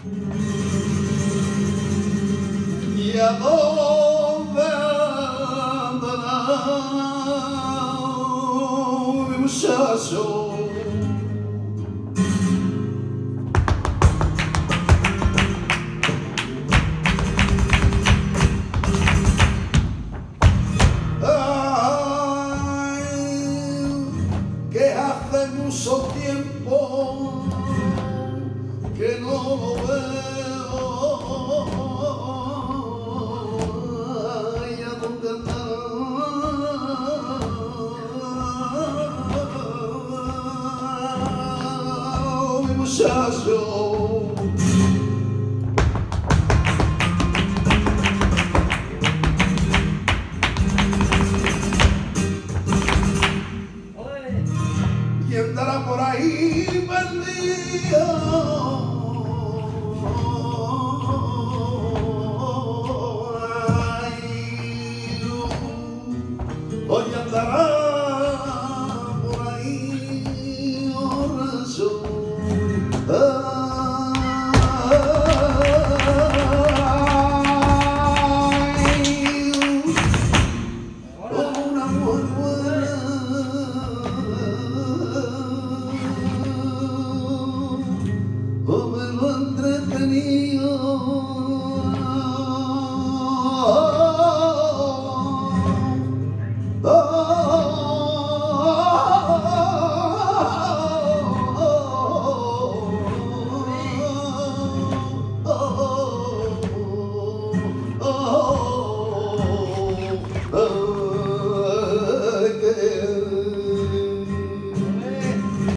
¿Y a dónde andará mi muchacho? Que hace mucho tiempo que no lo veo. ¿Y a dónde andará mi muchacho? Y andará por ahí perdido. Hoy andará por ahí borracho.